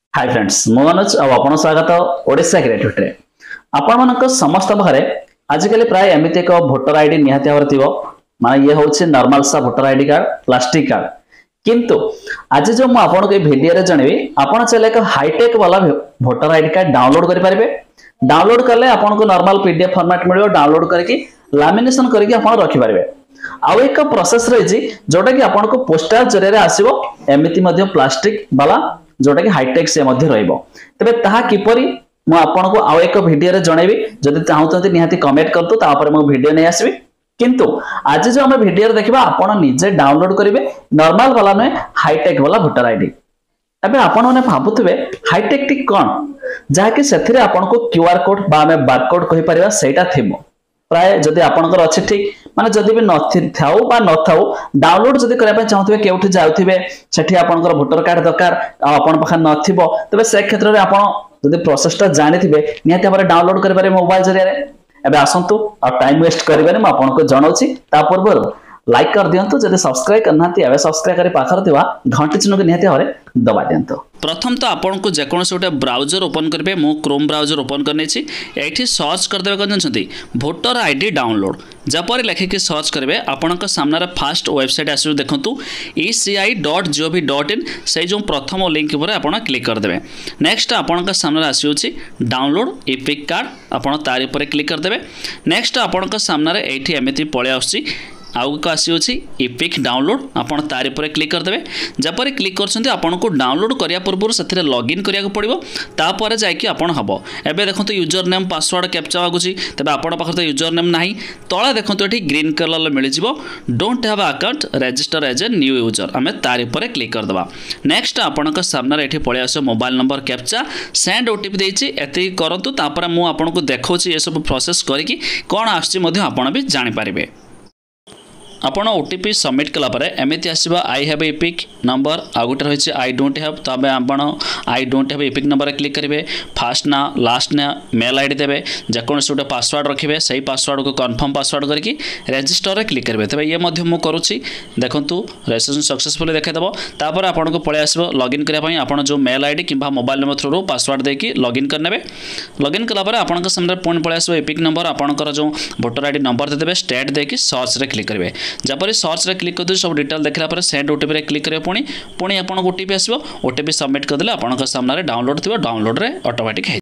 Hi friends मु मनोज आपण स्वागत ओडिशा ग्रेजुएट रे आपण मानक समस्त बारे आजिकल प्राय एमती एक भोटर आईडी निहाती भाव थी माने ये हूँ नॉर्मल सा voter ID card plastic card किंतु आज जो मुझे भिडियो रे जनइबी आपण चले एक हाईटेक वाला भोटर आईडी कार्ड डाउनलोड करि परिबे। डाउनलोड करले आपण को नॉर्मल पीडीएफ फॉर्मेट मिलियो डाउनलोड करके लैमिनेशन करके आपण रखि परिबे। आउ एक प्रोसेस रही जोटा कि आपण को पोस्टल जरिया आसीबो एमिति मध्ये प्लास्टिक वाला जोटा कि हाईटेक से मध्य रहिबो। तबे ताहा किपरि मु आपन को आउ एक वीडियो रे जणैबी जदि चाहउतते निहाती कमेंट करतो तापर मु वीडियो नै आसीबी। किंतु आज जो हम वीडियो रे देखबा आपन निजे डाउनलोड करिवे नॉर्मल वाला नै हाईटेक वाला वोटर आईडी। एबे आपन ने भाबुतबे हाईटेक टी कोन जाके सेथिरे आपन को क्यूआर कोड बा में बारकोड कहि परिबा सेटा थिबो। प्राय जदि आपनकर अछि ठीक माने जदि भी नथाउ बा नथाउ डाउनलोड जदि करबा पय चाहउतबे केउठी जाउथिबे सेठी आपनकर वोटर कार्ड दरकार आ आपन पखा नथिबो तबे से क्षेत्र रे आपन जदि प्रोसेसटा जानिथिबे निहाती हमरे डाउनलोड करि पारे मोबाइल जरिया रे। एबे आसंतु आ टाइम वेस्ट करिबे म आपन को जणाउछि ता पूर्व लाइक कर दियंतु जदि सब्सक्राइब करनाती एबे सब्सक्राइब करी पाखर थिबा घंटी चिन्ह के निहाती हरे दबा दियंतु। प्रथम तो आपन को जेकोनसे गोटे ब्राउजर ओपन करबे मु क्रोम ब्राउजर ओपन करने छी एठी सर्च कर देबे कोन जानछंती वोटर आईडी डाउनलोड जपर लेखे के सर्च करबे आपन को सामने फास्ट वेबसाइट आसु देखंतु eci.gov.in से जो प्रथम लिंक पर आपन क्लिक कर देबे। नेक्स्ट आपन का सामने आसुछि डाउनलोड एपिक कार्ड आपन तारि पर क्लिक कर देबे। नेक्स्ट आपन का सामने एठी एमिति पळे आसुछि आउ का आसी इपिक डाउनलोड आपन तारि पर क्लिक कर देबे। जपर क्लिक करछंती आपन को डाउनलोड करिया पूर्व सेथिरे लॉगिन करिया को पड़िबो तापर जायकि आपन हबो। एबे देखंतु यूजर नेम पासवर्ड कैप्चा आगुची तबे आपन पाखर तो यूजर नेम नाही तळे देखंतु एठी ग्रीन कलर मिलि जिवो don't have account register as a new user आमे तारि पर क्लिक कर दबा। नेक्स्ट आपन का सामने एठी पळे आसो mobile number captcha send OTP देछि एति करंतु तापर मु आपन को देखौछि ए सब प्रोसेस करिकि कोन आछि मध्ये आपन भी जानि पारिबे। आपन ओटीपी सबमिट कला परे एमिति आसीबा आई हैव एपिक नंबर आ गोटे रहिछि आई डोंट हैव तबे आपन I don't have EPIC number click करिवे। फर्स्ट ना लास्ट ना मेल आईडी देबे जेकोन से गोटे पासवर्ड रखिबे सही पासवर्ड को कंफर्म पासवर्ड करके रजिस्टर रे क्लिक करिवे। तबे ये मध्य मु करूछि देखंतु रजिस्ट्रेशन सक्सेसफुली देखाइ देबो। तापर आपन को पळे आसीबो लॉगिन करिया पई आपन जो मेल आईडी किबा मोबाइल नंबर थ्रू पासवर्ड देकी लॉगिन करनेबे। लॉगिन कला परे आपन के सामने पुन पळे आसीबो एपिक नंबर आपनकर जो वोटर आईडी नंबर देबे स्टेट देकी सर्च रे क्लिक करिवे। जपरी सर्च रे क्लिक कर सब डिटेल देखला पर सेंड ओटीपी रे क्लिक करियो पुणी आपन ओटीपी आसीबो ओटीपी सबमिट कर देले आपन के सामने डाउनलोड थिबो डाउनलोड रे ऑटोमेटिक